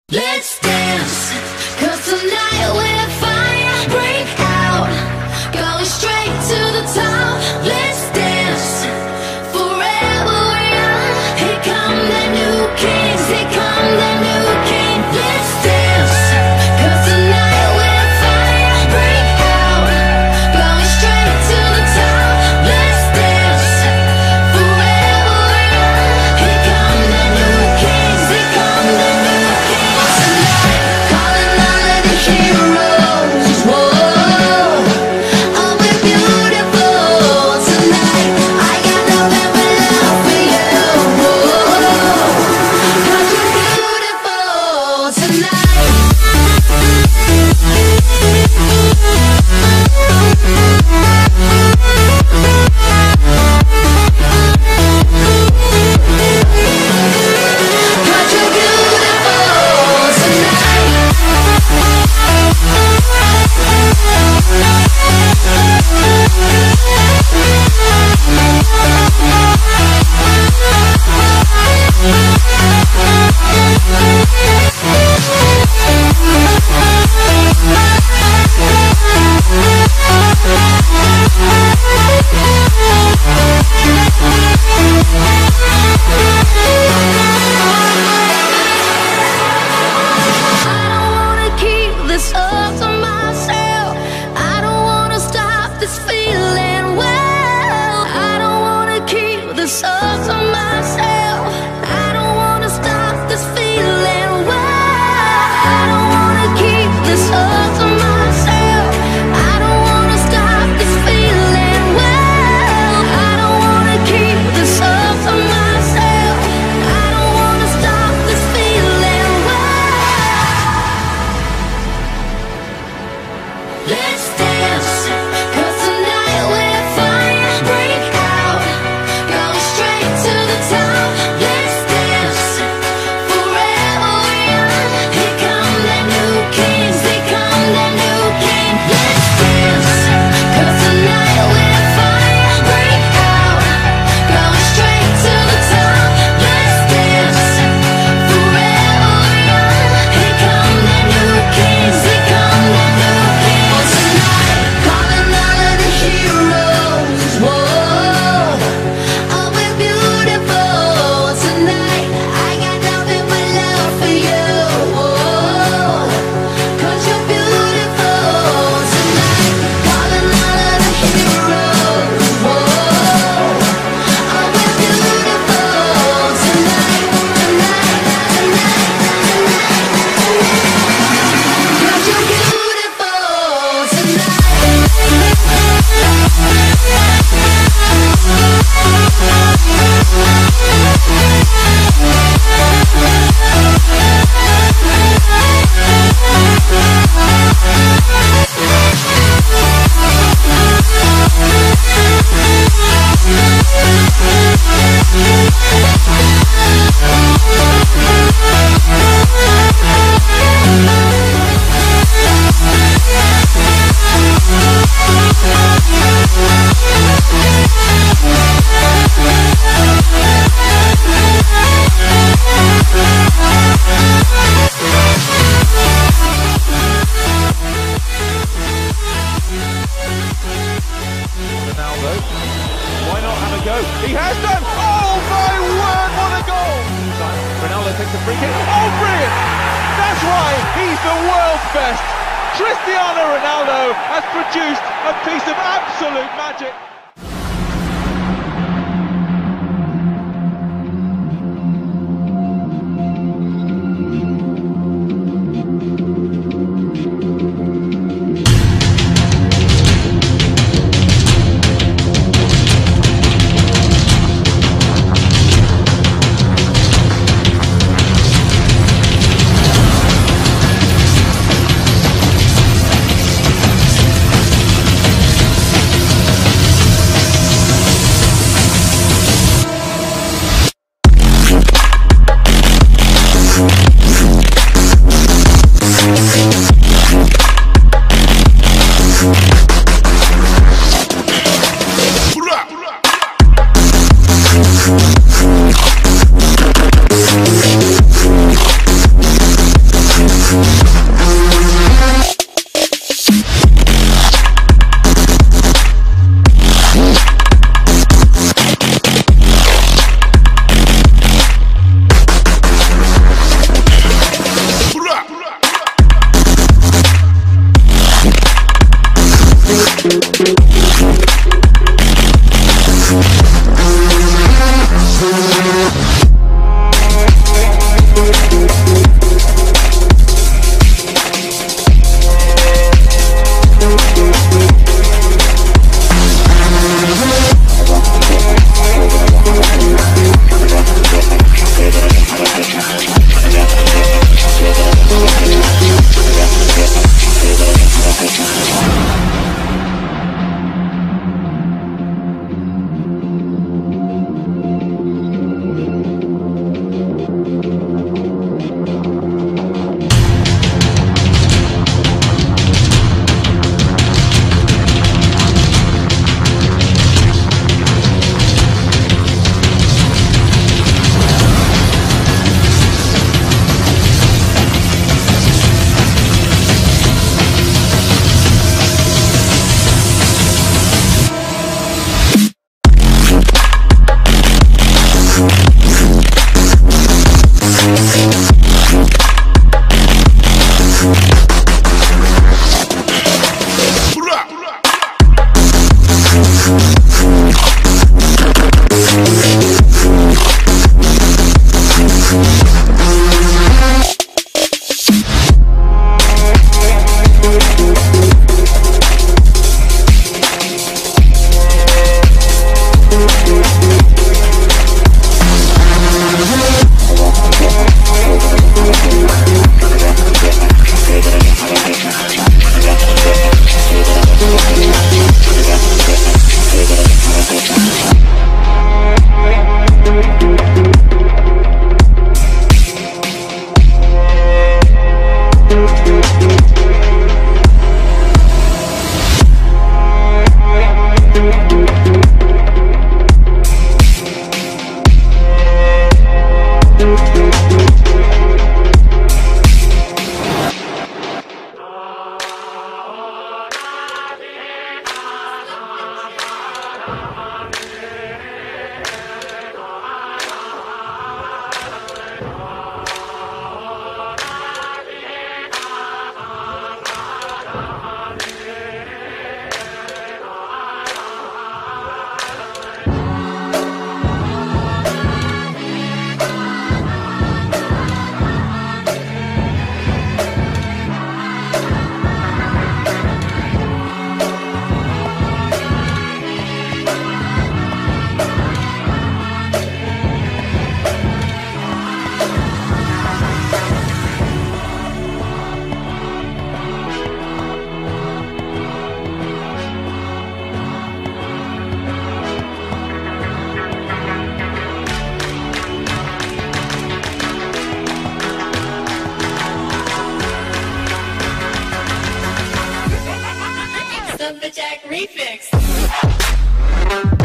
Let's dance, 'cause tonight we're fire break out, going straight to the top. Let's dance, forever young. Here come the new kings, here come the new king. Let's dance, 'cause tonight we're fire break out, going straight to the top. Let's dance, forever young. Here come the new kings, here come the new kings. Calling all of the heroes, whoa, oh we're beautiful tonight. I got nothing but love for you, whoa, 'cause you're beautiful tonight. Cause you're beautiful tonight. I don't wanna keep this up to myself. I don't wanna stop this feeling well. I don't wanna keep this up to myself. I don't wanna stop this feeling well. I don't wanna keep this up to myself. I don't wanna stop this feeling well. I don't wanna keep this up to myself. I don't wanna stop this feeling well. Let's dance, 'cause tonight we're fire break out, going straight to the top. Let's dance, forever young. Here come the new kings, here come the new king. Let's dance, 'cause tonight we're fire break out, going straight to the top. Let's dance, forever young. Here come the new kings, here come the new kings. Tonight, calling all of the heroes, whoa, oh we're beautiful tonight. I got nothing but love for you, whoa, 'cause you're beautiful tonight. Calling all of the heroes, whoa, oh we're beautiful tonight, tonight, tonight, tonight, 'cause you're beautiful Ronaldo, why not have a go? He has done! Oh my word, what a goal! Ronaldo takes a free kick. Oh, brilliant! That's right, he's the world's best. Cristiano Ronaldo has produced a piece of absolute magic. The Jack Refix.